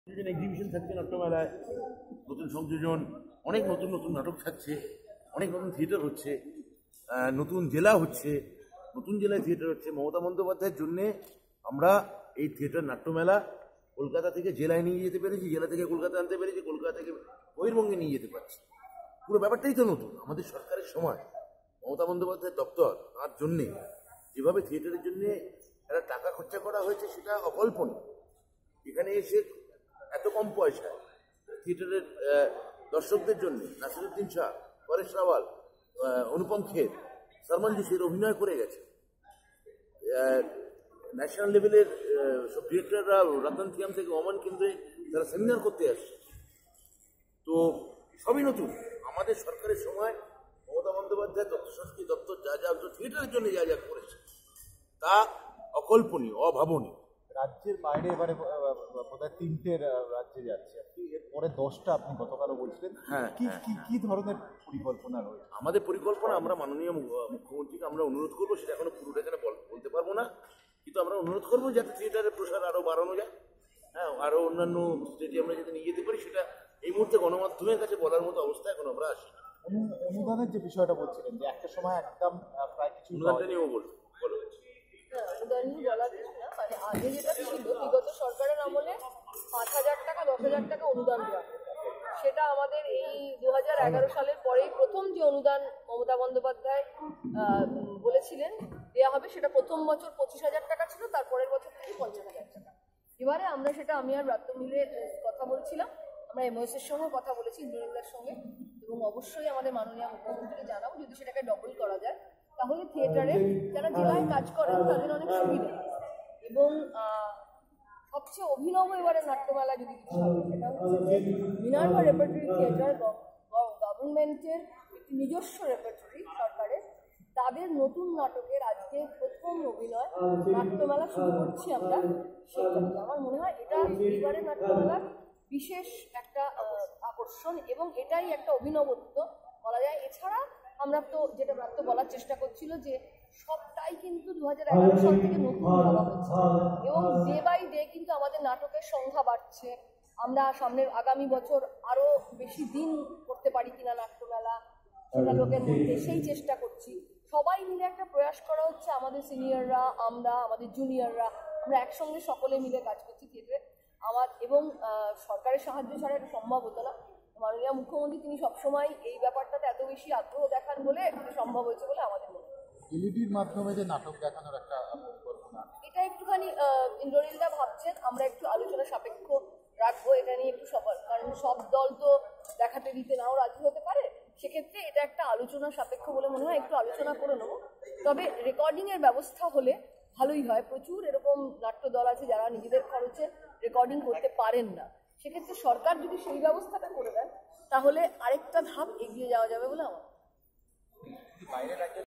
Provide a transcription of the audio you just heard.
Exhibition থাকছে নাট্যমেলায়, নতুন সংযোজন, অনেক নতুন নতুন নাটক থাকছে, অনেক নতুন থিয়েটার হচ্ছে, নতুন জেলা হচ্ছে, নতুন জেলায় থিয়েটার হচ্ছে। মমতা বন্দ্যোপাধ্যায়ের জন্যে আমরা এই থিয়েটার নাট্যমেলা কলকাতা থেকে জেলায় নিয়ে যেতে পেরেছি, জেলা থেকে কলকাতা আনতে পেরেছি, কলকাতা থেকে বহির্বঙ্গে নিয়ে যেতে পারছি। পুরো ব্যাপারটাই তো নতুন। আমাদের সরকারের সময় মমতা বন্দ্যোপাধ্যায়ের দপ্তর তার জন্যে যেভাবে থিয়েটারের জন্যে একটা টাকা খরচা করা হয়েছে সেটা অকল্পনীয়। এখানে এসে এত কম পয়সায় থিয়েটারের দর্শকদের জন্য নাসিরুদ্দিন শাহ, পরেশ রাওয়াল, অনুপম খের, সলমন জোশীর অভিনয় করে গেছে। ন্যাশনাল লেভেলের সব ডিরেক্টররা রতন থিয়াম থেকে ওমান কেন্দ্রে তারা সেমিনার করতে আসছে। তো সবই নতুন। আমাদের সরকারের সময় মমতা বন্দ্যোপাধ্যায় তথ্য সংস্কৃতি দপ্তর যা যা থিয়েটারের জন্য যা যা করেছে তা অকল্পনীয়, অভাবনীয়। রাজ্যের বাইরে এবারে বোধহয় 3টে রাজ্যে যাচ্ছে, এরপরে 10টা আপনি গতকালও বলছিলেন। হ্যাঁ, কি ধরনের পরিকল্পনা রয়েছে? আমাদের পরিকল্পনা, আমরা মাননীয় মুখ্যমন্ত্রীকে আমরা অনুরোধ করবো, সেটা এখনো পুরোটা এখানে বলতে পারবো না, কিন্তু আমরা অনুরোধ করবো যাতে থিয়েটারের প্রসার আরো বাড়ানো যায়। হ্যাঁ, আরো অন্যান্য স্টেডিয়ামে যাতে নিয়ে যেতে পারি, সেটা এই মুহূর্তে গণমাধ্যমের কাছে বলার মতো অবস্থা এখন আমরা আসি। অনুদানের যে বিষয়টা বলছিলেন যে একটা সময় একদম প্রায় কিছু অনুদানটা নিয়েও বলো। অনুদান নিয়ে বলা কিছু না, মানে আগে যেটা ছিল বিগত সরকারের আমলে 5,000 টাকা 10,000 টাকা অনুদান দেওয়া, সেটা আমাদের এই 2011 সালের পরেই প্রথম যে অনুদান মমতা বন্দ্যোপাধ্যায় বলেছিলেন দেওয়া হবে, সেটা প্রথম বছর 25,000 টাকা ছিল, তারপরের বছর থেকে 50,000 টাকা। এবারে আমরা সেটা আমি আর ব্রাত্য মিলে কথা বলছিলাম, আমরা এমওএস এর সঙ্গে কথা বলেছি, ইন্দ্রনীলার সঙ্গে, এবং অবশ্যই আমাদের মাননীয় মুখ্যমন্ত্রীকে জানাবো যদি সেটাকে ডবল করা যায়, তাহলে থিয়েটারে যারা জেলায় কাজ করেন তাদের অনেক সুবিধা। এবং সবচেয়ে অভিনব এবারে নাট্যমেলা যদি কিছু হবে সেটা হচ্ছে যে মিনার্ভা রেপার্টরি থিয়েটার, গভর্নমেন্টের একটি নিজস্ব রেপার্টরি সরকারের, তাদের নতুন নাটকের আজকে প্রথম অভিনয় নাট্যমেলা শুরু করছি আমরা। সেটা আমার মনে হয় এটা এবারে নাট্যমেলার বিশেষ একটা আকর্ষণ, এবং এটাই একটা অভিনবত্ব বলা যায়। এছাড়া আমরা তো যেটা প্রাপ্ত বলার চেষ্টা করছিল যে সবটাই কিন্তু 2011 সাল থেকে নতুন ভাবা হচ্ছে, এবং ডে বাই ডে কিন্তু আমাদের নাটকের সংখ্যা বাড়ছে। আমরা সামনের আগামী বছর আরো বেশি দিন করতে পারি কিনা নাট্যমেলা, সেটা লোকের মধ্যে সেই চেষ্টা করছি। সবাই মিলে একটা প্রয়াস করা হচ্ছে, আমাদের সিনিয়ররা, আমরা, আমাদের জুনিয়ররা, আমরা একসঙ্গে সকলে মিলে কাজ করছি থিয়েটারে। এবং সরকারের সাহায্য ছাড়া এটা সম্ভব হতো না। মাননীয় মুখ্যমন্ত্রী তিনি সবসময় এই ব্যাপারটাতে এত বেশি আগ্রহ দেখান বলে এটা সম্ভব হয়েছে বলে আমাদের মনে হয়। এলইডির মাধ্যমে যে নাটক দেখানোর একটা পরিকল্পনা, এটা একটুখানি ইন্দ্রনীলদা ভাবছেন, আমরা একটু আলোচনা সাপেক্ষ রাখবো এটা নিয়ে একটু সবার, কারণ সব দল তো দেখাতে দিতে নাও রাজি হতে পারে, সেক্ষেত্রে এটা একটা আলোচনা সাপেক্ষ বলে মনে হয়, একটু আলোচনা করে নেবো। তবে রেকর্ডিং এর ব্যবস্থা হলে ভালোই হয়। প্রচুর এরকম নাট্য দল আছে যারা নিজেদের খরচে রেকর্ডিং করতে পারেন না, সেক্ষেত্রে সরকার যদি সেই ব্যবস্থাটা করে দেন তাহলে আরেকটা ধাপ এগিয়ে যাওয়া যাবে বলে আমার।